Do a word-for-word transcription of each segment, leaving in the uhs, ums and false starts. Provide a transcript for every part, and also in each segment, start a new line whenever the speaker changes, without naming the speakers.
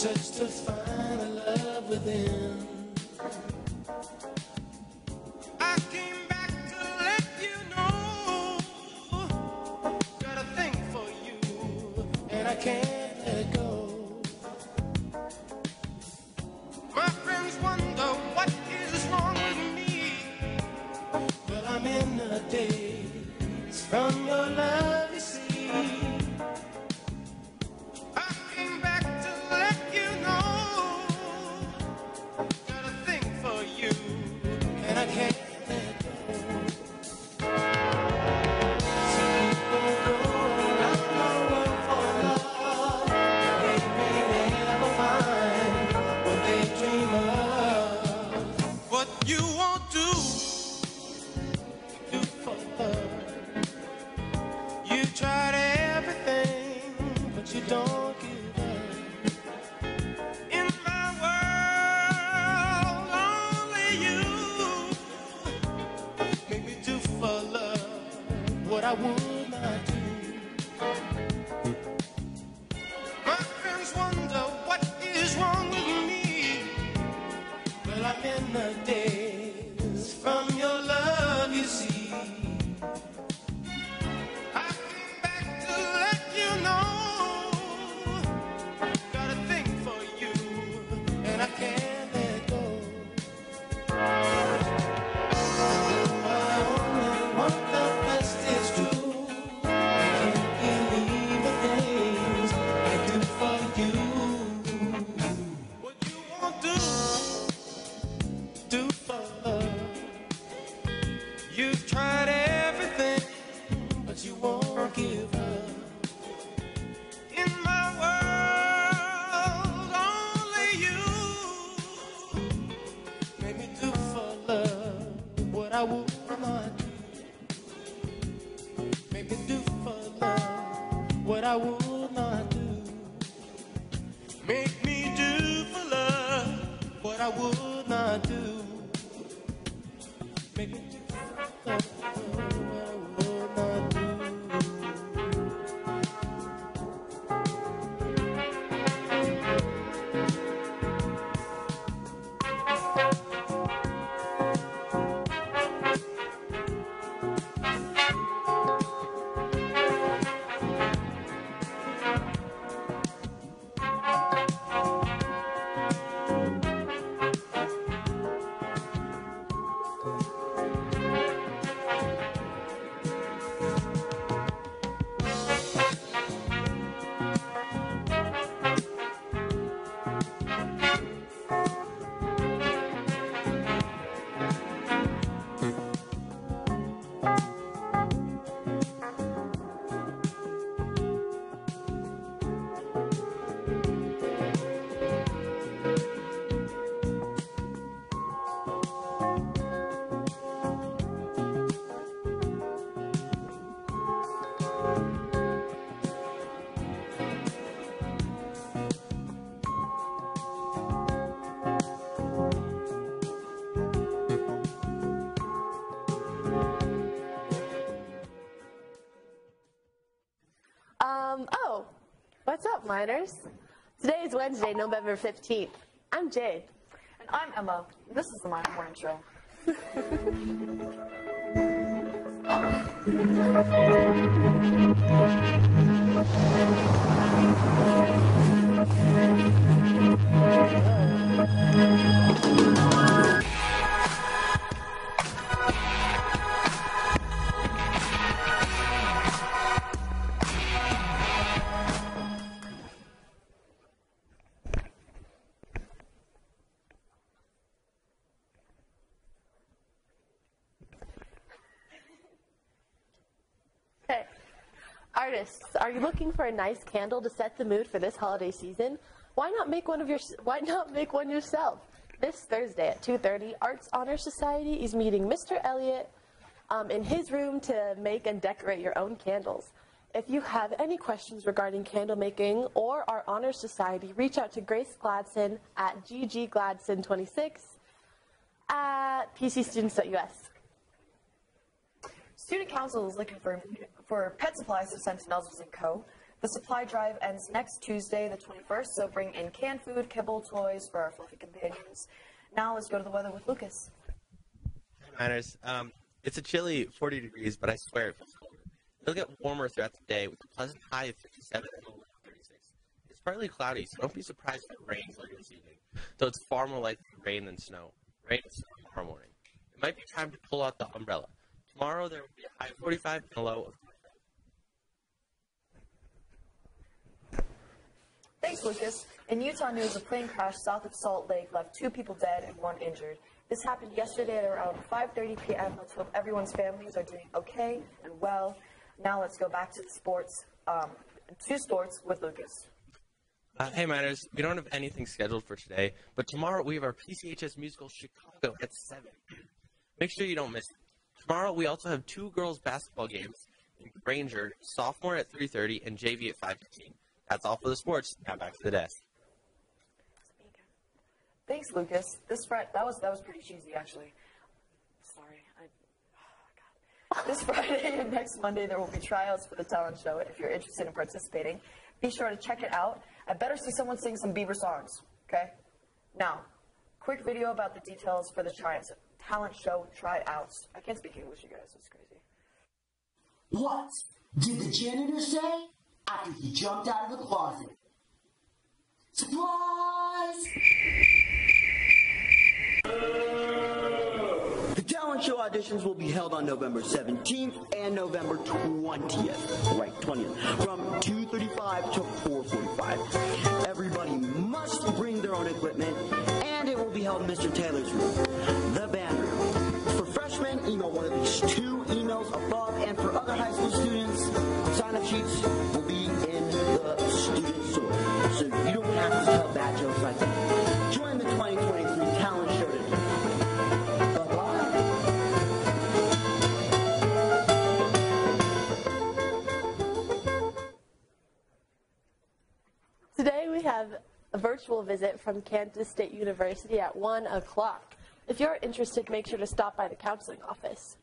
search to find a love within. I came back to let you know, got a thing for you, and I can't let it go. My friends wonder what is wrong with me. Well, I'm in a daze from your love, you see. I came back to let you know, got a thing for you, and I can't let it go. Some people go around the world for love, they may never find what they dream of. What you won't do, do for love. You tried everything, but you don't give up. In my world, only you make me do for love what I would not do. My friends wonder what is wrong with me. Well, I'm in the daze from your love, you see. I came back to let you know, got a thing for you, and I can't let go. I only want the best, it's true. I can't believe the things I do for you. What you won't do, do for love. You've tried everything, but you won't give up. In my world, only you make me do for love what I would not do. Make me do for love what I would not do. Make me do for love what I would not do. Make me do for love what I would not do.
Um, oh, what's up, miners? Today is Wednesday, November fifteenth. I'm Jade.
And I'm Emma. This is the Miner Morning Show.
Hey, artists, are you looking for a nice candle to set the mood for this holiday season? Why not make one of your Why not make one yourself? This Thursday at two thirty, Arts Honor Society is meeting Mister Elliott um, in his room to make and decorate your own candles. If you have any questions regarding candle making or our Honor Society, reach out to Grace Gladson at g g gladson twenty-six at p c students dot u s.
Student Council is looking for, for pet supplies to send to Nelsons and Co. The supply drive ends next Tuesday, the twenty-first, so bring in canned food, kibble, toys for our fluffy companions. Now let's go to the weather with Lucas.
Manners. Um, it's a chilly forty degrees, but I swear it feels colder. It'll get warmer throughout the day with a pleasant high of fifty-seven and a low of thirty-six. It's partly cloudy, so don't be surprised if it rains later this evening, though it's far more likely to rain than snow. Rain and snow tomorrow morning. It might be time to pull out the umbrella. Tomorrow there will be a high of forty-five and a low of twenty-five.
Thanks, Lucas. In Utah news, a plane crash south of Salt Lake left two people dead and one injured. This happened yesterday at around five thirty p m Let's hope everyone's families are doing okay and well. Now let's go back to the sports, um, to sports with Lucas.
Uh, hey, Manners. We don't have anything scheduled for today, but tomorrow we have our P C H S musical Chicago at seven. Make sure you don't miss it. Tomorrow we also have two girls' basketball games in Granger, sophomore at three thirty and J V at five fifteen. That's all for the sports. Now back to the desk.
Thanks, Lucas. This Friday, that was that was pretty cheesy, actually. Sorry. I, oh, God. This Friday and next Monday there will be tryouts for the talent show. If you're interested in participating, be sure to check it out. I better see someone sing some Bieber songs. Okay. Now, quick video about the details for the tryouts. Talent show tryouts. I can't speak English, you guys. It's crazy.
What did the janitor say after he jumped out of the closet? Supplies! The talent show auditions will be held on November seventeenth and November twentieth. Right, twentieth. From two thirty-five to four forty-five. Everybody must bring their own equipment, and it will be held in Mister Taylor's room, the band room. For freshmen, email one of these two emails above, and for other high school students, sign-up sheets will be in the student store, so you don't have to tell bad jokes like that. Join the twenty twenty-three talent show today.
Today we have a virtual visit from Kansas State University at one o'clock. If you're interested, make sure to stop by the counseling office.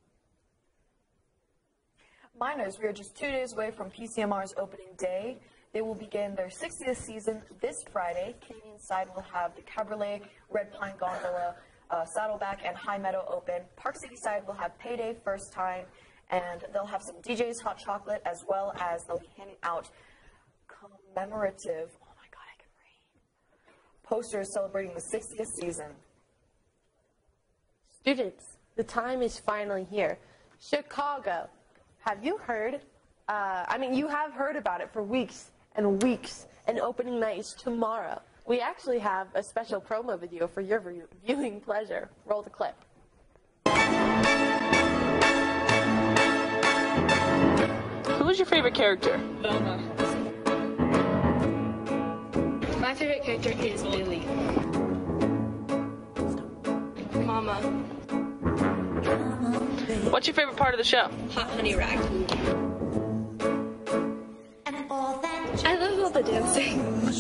Miners, we are just two days away from P C M R's opening day. They will begin their sixtieth season this Friday. Canyon side will have the Cabriolet, Red Pine Gondola, uh, Saddleback, and High Meadow open. Park City side will have Payday, First Time, and they'll have some D Js, hot chocolate, as well as they'll be handing out commemorative, oh my god, I can read, posters celebrating the sixtieth season.
Students, the time is finally here. Chicago. Have you heard? Uh, I mean, you have heard about it for weeks and weeks, and opening night is tomorrow. We actually have a special promo video for your view viewing pleasure. Roll the clip.
Who was your favorite character?
Velma. My favorite character is Lily. Mama.
What's your favorite part of the show?
Hot honey rag. I love all the dancing.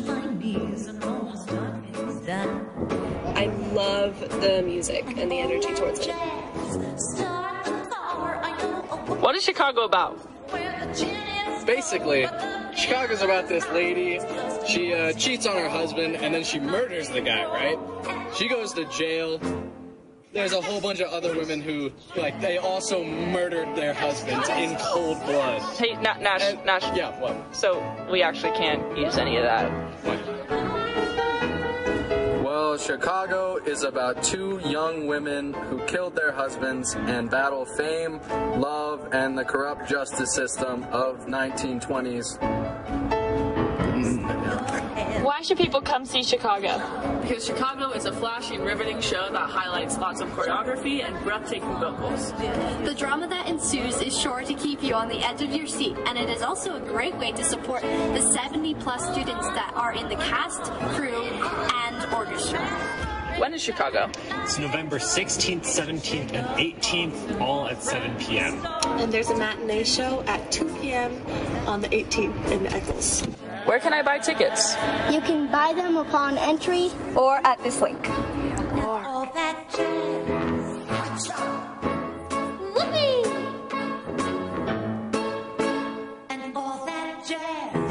I love the music and the energy towards it.
What is Chicago about?
Basically, Chicago's about this lady. She uh, cheats on her husband and then she murders the guy, right? She goes to jail. There's a whole bunch of other women who, like, they also murdered their husbands in cold blood.
Hey, Na- Nash,
And-
Nash.
Yeah, what?
So we actually can't use any of that.
Well, Chicago is about two young women who killed their husbands and battle fame, love, and the corrupt justice system of nineteen twenties.
Why should people come see Chicago?
Because Chicago is a flashy and riveting show that highlights lots of choreography and breathtaking vocals.
The drama that ensues is sure to keep you on the edge of your seat, and it is also a great way to support the seventy plus students that are in the cast, crew, and orchestra.
When is Chicago?
It's November sixteenth, seventeenth, and eighteenth, all at seven p m
And there's a matinee show at two p m on the eighteenth in Eccles.
Where can I buy tickets?
You can buy them upon entry or at this link.
All
that jazz. Whoopee! And all that jazz.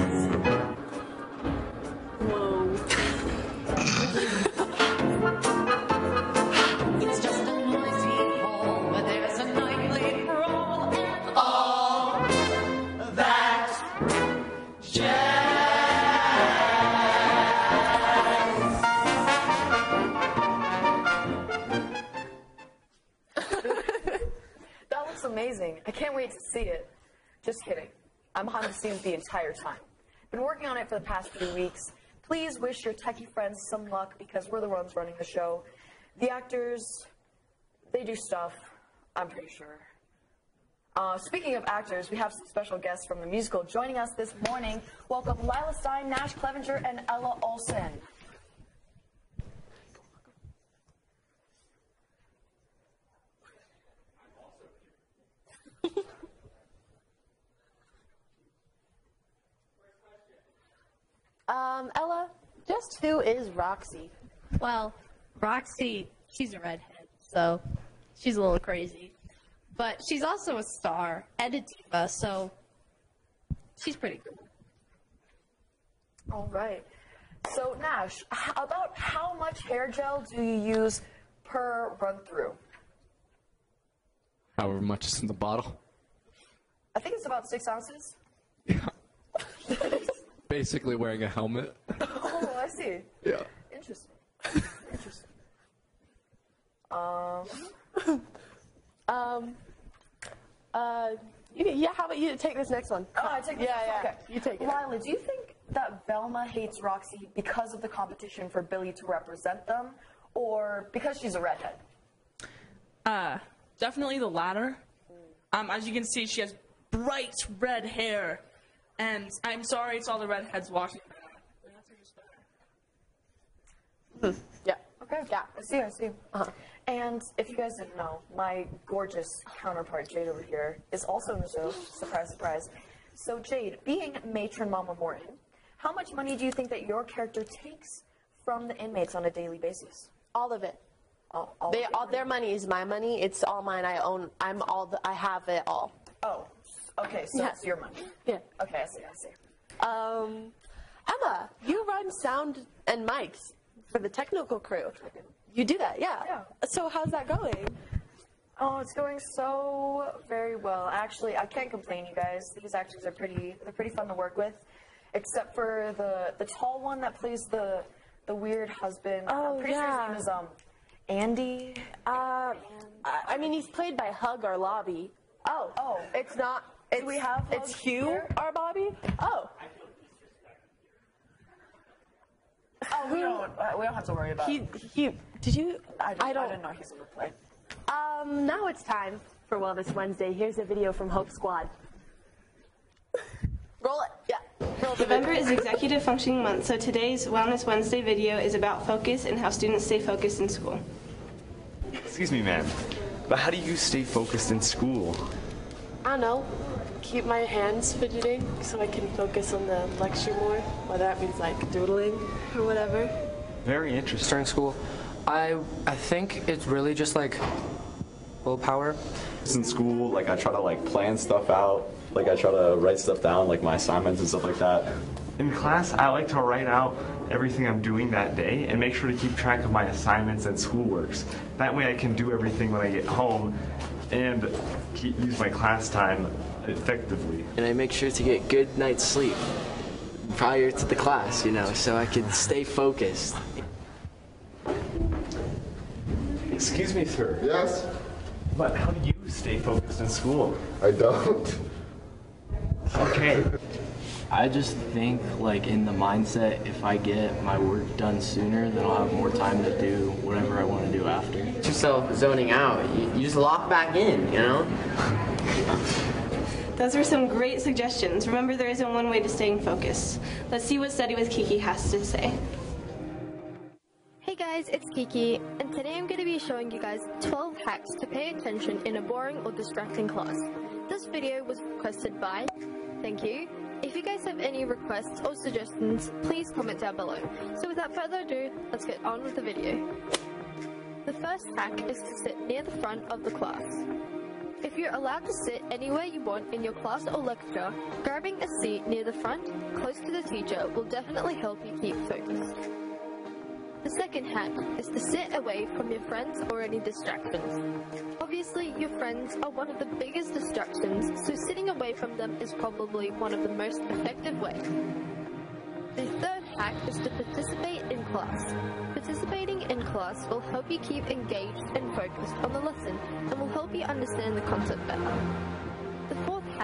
see it. Just kidding. I'm behind the scenes the entire time. Been working on it for the past few weeks. Please wish your techie friends some luck because we're the ones running the show. The actors, they do stuff, I'm pretty sure. Uh, speaking of actors, we have some special guests from the musical joining us this morning. Welcome Lila Stein, Nash Clevenger, and Ella Olsen.
Um, Ella, just who is Roxy?
Well, Roxy, she's a redhead, so she's a little crazy. But she's also a star and a diva, so she's pretty cool.
All right. So, Nash, h- about how much hair gel do you use per run-through?
However much is in the bottle.
I think it's about six ounces.
Basically wearing a helmet.
Oh, I see.
Yeah.
Interesting. Interesting. Um,
Um, uh, you, yeah, how about you take this next one?
oh, I take this.
Yeah, yeah.
Okay.
You take it.
Lila, do you think that Velma hates Roxy because of the competition for Billy to represent them, or because she's a redhead?
Uh, definitely the latter. Um, as you can see, she has bright red hair, and I'm sorry it's all the redheads watching.
Yeah.
Okay. Yeah, I see, I see. Uh-huh. And if you guys didn't know, my gorgeous counterpart, Jade, over here, is also in the show. Surprise, surprise. So, Jade, being matron Mama Morton, how much money do you think that your character takes from the inmates on a daily basis?
All of it.
All, all
They,
of it?
all their money is my money. It's all mine. I own. I'm all. The, I have it all.
Oh, okay, so
Yeah.
it's your money.
Yeah.
Okay, I see, I see.
Um, Emma, you run sound and mics for the technical crew. You do that, yeah.
Yeah.
So how's that going?
Oh, it's going so very well. Actually, I can't complain, you guys. These actors are pretty, they're pretty fun to work with. Except for the, the tall one that plays the, the weird husband.
Oh,
I'm pretty
yeah.
sure his name is, um, Andy.
Uh, I, I mean, he's played by Hug or Lobby. Oh,
Oh.
it's not. It's,
we have
It's
Hug
Hugh
here?
or Bobby. Oh,
Oh, we don't, uh, we don't have to worry about
he
it.
he. Did you?
I don't, I
don't.
don't know he's ever played.
Um, now it's time for Wellness Wednesday. Here's a video from Hope Squad. Roll it. Yeah. Roll the
November
video.
is Executive Functioning Month, so today's Wellness Wednesday video is about focus and how students stay focused in school.
Excuse me, ma'am, but how do you stay focused in school?
I don't know. Keep my hands fidgeting so I can focus on the lecture more, whether that means like doodling or whatever.
Very interesting.
During school, I I think it's really just like willpower.
In school, like I try to like plan stuff out, like I try to write stuff down, like my assignments and stuff like that.
In class, I like to write out everything I'm doing that day and make sure to keep track of my assignments and schoolworks. That way I can do everything when I get home and keep, use my class time effectively.
And I make sure to get good night's sleep prior to the class, you know, so I can stay focused.
Excuse me, sir.
Yes?
But how do you stay focused in school?
I don't.
Okay.
I just think, like, in the mindset, if I get my work done sooner, then I'll have more time to do whatever I want to do after.
Yourself zoning out, you, you just lock back in, you know?
Those were some great suggestions. Remember, there isn't one way to staying focused. Let's see what Study with Kiki has to say.
Hey guys, it's Kiki, and today I'm going to be showing you guys twelve hacks to pay attention in a boring or distracting class. This video was requested by, thank you. If you guys have any requests or suggestions, please comment down below. So without further ado, let's get on with the video. The first hack is to sit near the front of the class. If you're allowed to sit anywhere you want in your class or lecture, grabbing a seat near the front, close to the teacher, will definitely help you keep focused. The second hack is to sit away from your friends or any distractions. Obviously, your friends are one of the biggest distractions, so sitting away from them is probably one of the most effective ways. The third hack is to participate in class. Participating in class will help you keep engaged and focused on the lesson and will help you understand the concept better. The fourth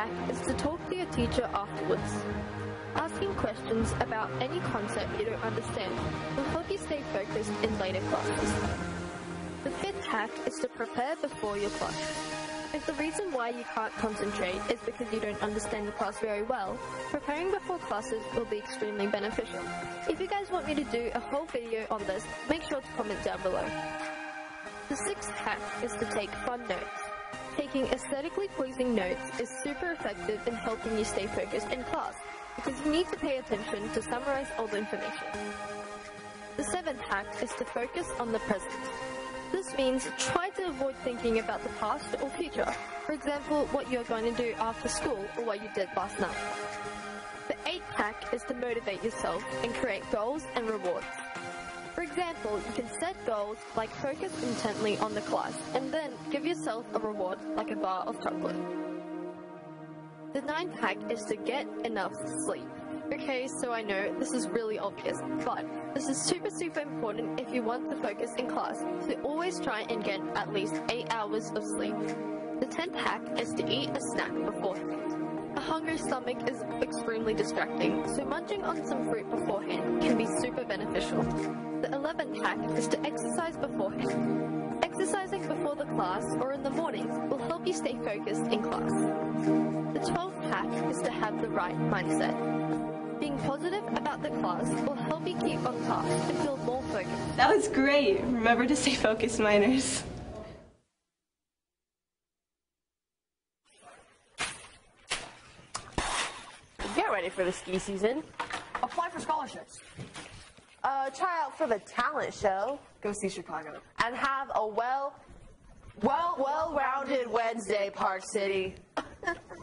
hack is to talk to your teacher afterwards. Asking questions about any concept you don't understand will help you stay focused in later classes. The fifth hack is to prepare before your class. If the reason why you can't concentrate is because you don't understand the class very well, preparing before classes will be extremely beneficial. If you guys want me to do a whole video on this, make sure to comment down below. The sixth hack is to take fun notes. Taking aesthetically pleasing notes is super effective in helping you stay focused in class, because you need to pay attention to summarize all the information. The seventh hack is to focus on the present. This means try to avoid thinking about the past or future, for example, what you're going to do after school or what you did last night. The eighth hack is to motivate yourself and create goals and rewards. For example, you can set goals like focus intently on the class and then give yourself a reward like a bar of chocolate. The ninth hack is to get enough sleep. Okay, so I know this is really obvious, but this is super super important if you want to focus in class, so always try and get at least eight hours of sleep. The tenth hack is to eat a snack beforehand. A hungry stomach is extremely distracting, so munching on some fruit beforehand can be super beneficial. The eleventh hack is to exercise beforehand. Exercising before the class or in the mornings will help you stay focused in class. The twelfth hack is to have the right mindset. Being positive about the class will help you keep on task and feel more focused.
That was great. Remember to stay focused, minors.
Get ready for the ski season.
Apply for scholarships.
Uh, try out for the talent show.
Go see Chicago.
And have a well, well, well-rounded Wednesday, Park City.